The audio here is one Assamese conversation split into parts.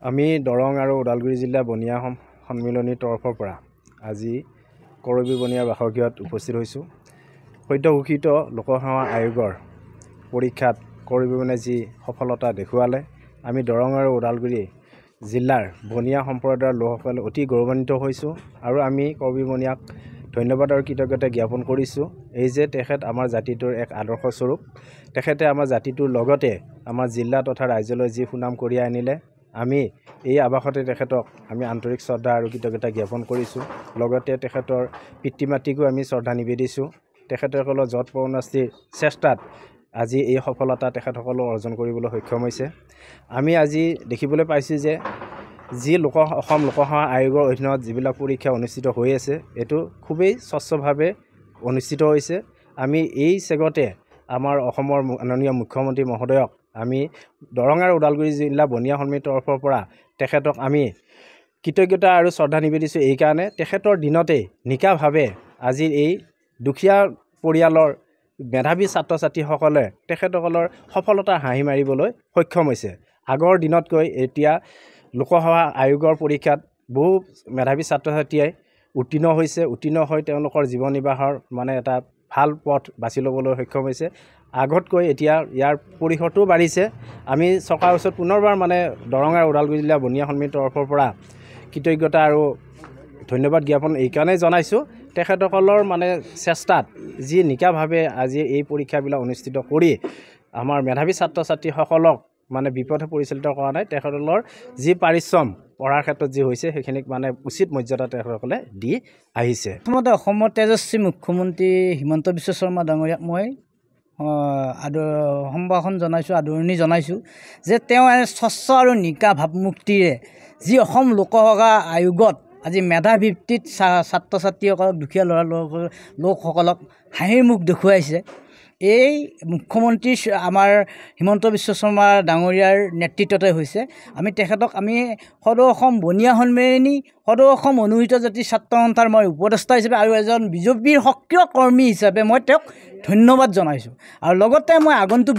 আমি দৰং আৰু ওদালগুৰি জিলা বনিয়া সন্মিলনীৰ তৰফৰ পৰা আজি কৰবী বনিয়া বাসগৃহত উপস্থিত হৈছোঁ। সদ্য ঘোষিত লোকসেৱা আয়োগৰ পৰীক্ষাত কৰবী বনিয়াই যি সফলতা দেখুৱালে, আমি দৰং আৰু ওদালগুৰি জিলাৰ বনিয়া সম্প্ৰদায়ৰ লোকসকলে অতি গৌৰৱান্বিত হৈছোঁ আৰু আমি কৰবী বনিয়াক ধন্যবাদ আৰু কৃতজ্ঞতা জ্ঞাপন কৰিছোঁ। এই যে তেখেত আমাৰ জাতিটোৰ এক আদৰ্শ স্বৰূপ, তেখেতে আমাৰ জাতিটোৰ লগতে আমাৰ জিলা তথা ৰাজ্যলৈ যি সুনাম কঢ়িয়াই আনিলে, আমি এই আৱাসতে তেখেতক আমি আন্তৰিক শ্ৰদ্ধা আৰু কৃতজ্ঞতা জ্ঞাপন কৰিছোঁ। লগতে তেখেতৰ পিতৃ মাতৃকো আমি শ্ৰদ্ধা নিবেদিছোঁ। তেখেতসকলৰ যৎ পৰোনাস্তিৰ চেষ্টাত আজি এই সফলতা তেখেতসকলে অৰ্জন কৰিবলৈ সক্ষম হৈছে। আমি আজি দেখিবলৈ পাইছোঁ যে যি অসম লোকসেৱা আয়োগৰ অধীনত যিবিলাক পৰীক্ষা অনুষ্ঠিত হৈ আছে, এইটো খুবেই স্বচ্ছভাৱে অনুষ্ঠিত হৈছে। আমি এই চেগতে আমাৰ অসমৰ মাননীয় মুখ্যমন্ত্ৰী মহোদয়ক আমি দৰং আৰু ওদালগুৰি জিলা বনিয়া সন্মিলনীৰ তৰফৰ পৰা তেখেতক আমি কৃতজ্ঞতা আৰু শ্ৰদ্ধা নিবেদিছোঁ। এইকাৰণে তেখেতৰ দিনতেই নিকাভাৱে আজি এই দুখীয়া পৰিয়ালৰ মেধাৱী ছাত্ৰ ছাত্ৰীসকলে তেখেতসকলৰ সফলতা হাঁহি মাৰিবলৈ সক্ষম হৈছে। আগৰ দিনতকৈ এতিয়া লোকসেৱা আয়োগৰ পৰীক্ষাত বহু মেধাৱী ছাত্ৰ ছাত্ৰীয়ে উত্তীৰ্ণ হৈ তেওঁলোকৰ জীৱন নিৰ্বাহৰ এটা ভাল পথ বাছি ল'বলৈ সক্ষম হৈছে। আগতকৈ এতিয়া ইয়াৰ পৰিসৰটোও বাঢ়িছে। আমি চৰকাৰৰ ওচৰত পুনৰবাৰ দৰং আৰু ওদালগুৰি জিলা বনিয়া সন্মিলনীৰ তৰফৰ পৰা কৃতজ্ঞতা আৰু ধন্যবাদ জ্ঞাপন এইকাৰণেই জনাইছোঁ। তেখেতসকলৰ চেষ্টাত যি নিকাভাৱে আজি এই পৰীক্ষাবিলাক অনুষ্ঠিত কৰি আমাৰ মেধাৱী ছাত্ৰ ছাত্ৰীসকলক বিপথে পৰিচালিত কৰা নাই, তেখেতসকলৰ যি পাৰিশ্ৰম পঢ়াৰ ক্ষেত্ৰত যি হৈছে সেইখিনিক উচিত মৰ্যাদা তেখেতসকলে দি আহিছে। প্ৰথমতে অসমৰ তেজস্বী মুখ্যমন্ত্ৰী হিমন্ত বিশ্ব শৰ্মা ডাঙৰীয়াক মই সম্ভাষণ জনাইছোঁ, আদৰণি জনাইছোঁ যে তেওঁ স্বচ্ছ আৰু নিকা ভাৱমুক্তিৰে যি অসম লোকসেৱা আয়োগত আজি মেধা ভিত্তিত ছাত্ৰ ছাত্ৰীসকলক, দুখীয়া লোকসকলক হাঁহিৰ মুখ দেখুৱাইছে। এই মুখ্যমন্ত্ৰী আমাৰ হিমন্ত বিশ্ব শৰ্মা ডাঙৰীয়াৰ নেতৃত্বতে হৈছে। আমি তেখেতক সদৌ অসম বনিয়া সন্মিলনী, সদৌ অসম অনুসূচিত জাতি ছাত্ৰ সন্থাৰ মই উপদেষ্টা হিচাপে আৰু এজন বিজেপিৰ সক্ৰিয় কৰ্মী হিচাপে মই তেওঁক ধন্যবাদ জনাইছোঁ। আৰু লগতে মই আগন্তুক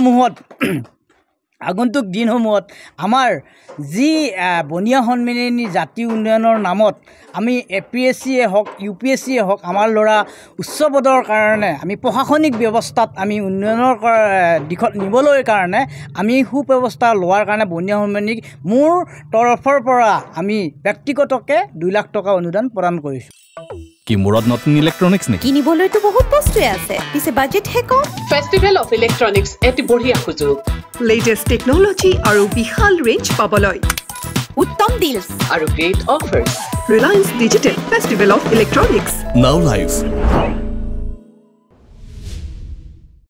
দিনসমূহত আমাৰ যি বনিয়া সন্মিলনী জাতি উন্নয়নৰ নামত আমি APSCয়ে হওক, UPSCয়ে হওক, আমাৰ ল'ৰা উচ্চ পদৰ কাৰণে আমি প্ৰশাসনিক ব্যৱস্থাত আমি উন্নয়নৰ দিশত নিবলৈ কাৰণে আমি সুব্যৱস্থা লোৱাৰ কাৰণে বনিয়া সন্মিলনীক মোৰ তৰফৰ পৰা আমি ব্যক্তিগতকৈ 2 লাখ টকা অনুদান প্ৰদান কৰিছোঁ। কি মুৰত নতুন ইলেক্ট্ৰনিক্স নেকি? কিনিবলৈতো বহুত বস্তুৱে আছে, পিছে বাজেট হে কম। ফেষ্টিভেল অফ ইলেক্ট্ৰনিক্স এটি বঢ়িয়া সুযোগ। লেটেষ্ট টেকনলজি আৰু বিশাল ৰেঞ্জ পাবলৈ, উত্তম ডিলছ আৰু great offers. Reliance Digital Festival of Electronics. Now live.